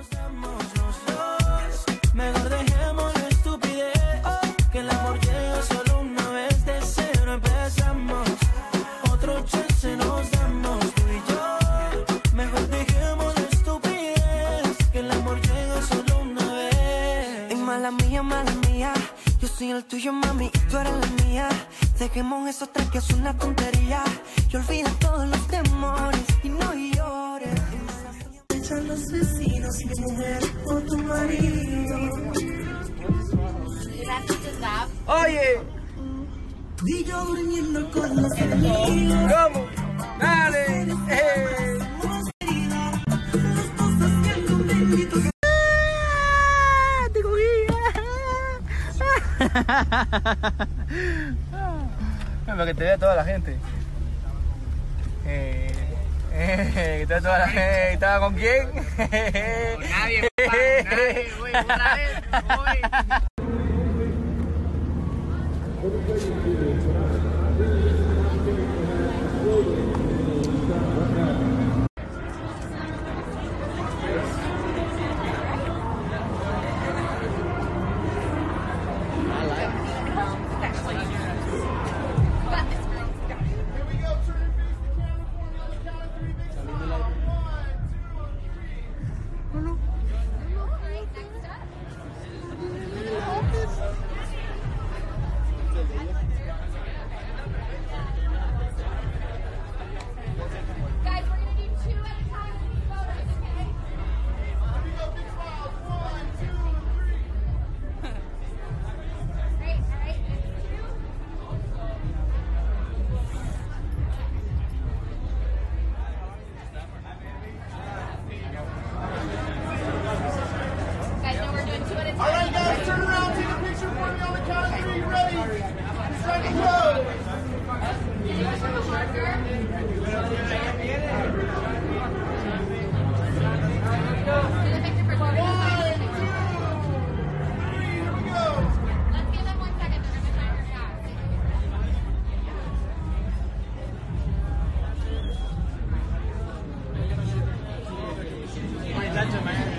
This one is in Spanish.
nos damos los dos. Mejor dejemos la estupidez, que el amor llega solo una vez, de cero empezamos. Otro chance nos damos tú y yo. Mejor dejemos la estupidez, que el amor llega solo una vez. Y mala mía, yo soy el tuyo, mami, y tú eres la mía. Dejemos esos tres que es una tontería. Y olvida todos los temores y no llores. Echan los vecinos, mi mujer o tu marido. Oye, Y yo durmiendo con los enemigos. ¿cómo? Dale. Los dos haciendo un bendito. Te cogí. Para que te vea toda la gente. Que te vea toda la gente. ¿Estaba con quién? Con nadie, papá, con nadie, güey, otra vez, voy. Guys, we're gonna do 2 at a time with these photos, okay? Great, all right, next 2. Guys, now we're doing 2 at a time. All right, guys, turn around, take a picture for me on the count of 3. Ready? Strike and go. Can you guys have a marker? Do the picture first. 1, 2, 3. Here we go. Let's give them 1 second. They're gonna time your shot. Muchacho, man.